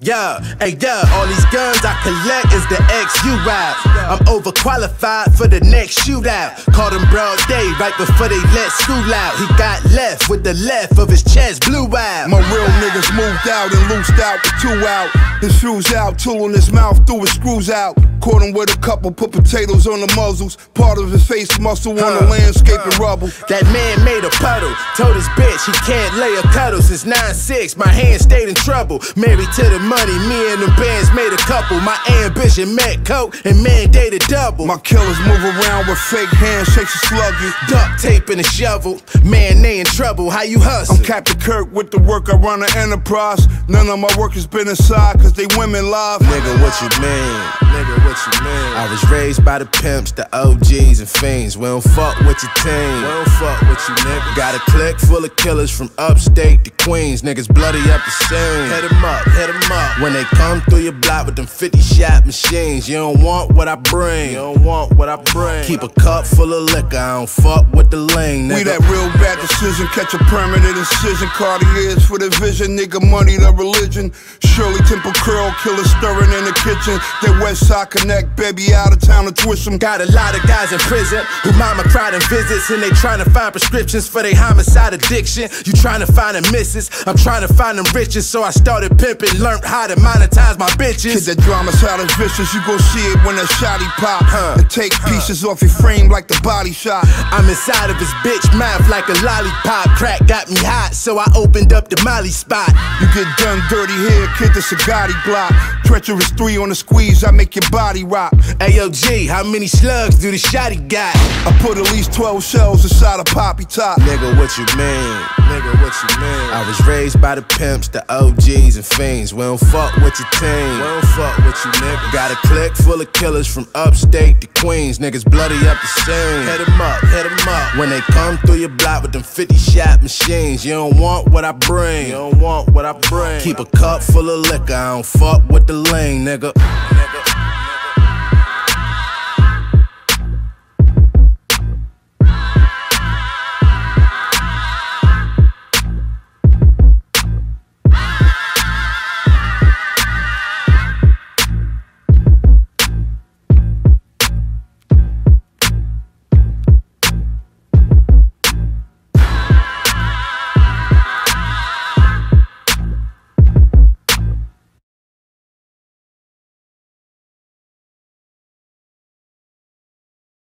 Yeah, hey, yeah, all these guns I collect is the XU rap. I'm overqualified for the next shootout. Caught him broad day right before they let school out. He got left with the left of his chest blew out. My real niggas moved out and loosed out with 2 out. His shoes out, tool in his mouth, threw his screws out. Caught him with a couple, put potatoes on the muzzles. Part of his face muscle on the landscape and rubble. That man made a puddle, told his bitch he can't lay a cuddle. Since 9-6, my hands stayed in trouble. Married to the money, me and them bands made a couple. My ambition met coke and mandated double. My killers move around with fake handshakes and sluggy. Duct tape and a shovel, man they in trouble, how you hustle? I'm Captain Kirk with the work, I run an enterprise. None of my work has been inside cause they women live. Nigga, what you mean? Nigga, what you mean? I was raised by the pimps, the OGs and fiends. We don't fuck with your team. We don't fuck with you, nigga. Got a clique full of killers from upstate to Queens. Niggas bloody up the scene. Hit 'em up, hit 'em up. When they come through your block with them 50-shot machines. You don't want what I bring. You don't want what I bring. Keep a cup full of liquor, I don't fuck with the lane, nigga. We that real bad decision, catch a permanent incision. Cartiers for the vision, nigga, money the religion. Shirley Temple curl, killer stirring in the kitchen. That West Side Connect, baby out of town to twist them. Got a lot of guys in prison who mama cried in visits, and they tryna find prescriptions for their homicide addiction. You tryna find them misses, I'm tryna find them riches. So I started pimping, learned how to monetize my bitches. Kid, that drama's out of vicious, you gon' see it when that shotty pop. And take pieces off your frame like the body shot. I'm inside of his bitch mouth like a lollipop. Crack got me hot, so I opened up the Molly spot. You get done dirty here, kid, the Sagatti block. Treacherous 3 on the squeeze, I make your body rock. Ayo G, how many slugs do the shotty got? I put at least 12 shells inside a poppy top. Nigga, what you mean? Nigga, what you mean? I was raised by the pimps, the OGs and fiends. We don't fuck with your team. We don't fuck with you, nigga. Got a clique full of killers from upstate to Queens. Niggas bloody up the scene. Hit 'em up, hit 'em up. When they come through your block with them 50-shot machines. You don't want what I bring. You don't want what I bring. Keep a cup full of liquor, I don't fuck with the lane, nigga.